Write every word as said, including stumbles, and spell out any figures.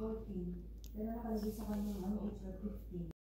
fourteen. Pero nakalagay sa kanyang ano, H R fifteen.